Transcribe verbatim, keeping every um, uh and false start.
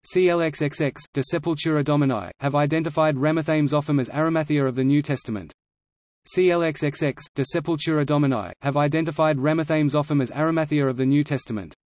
C L X X X, De Sepultura Domini, have identified Ramathaim-Zophim as Arimathea of the New Testament. C L X X X, De Sepultura Domini, have identified Ramathaim-Zophim as Arimathea of the New Testament.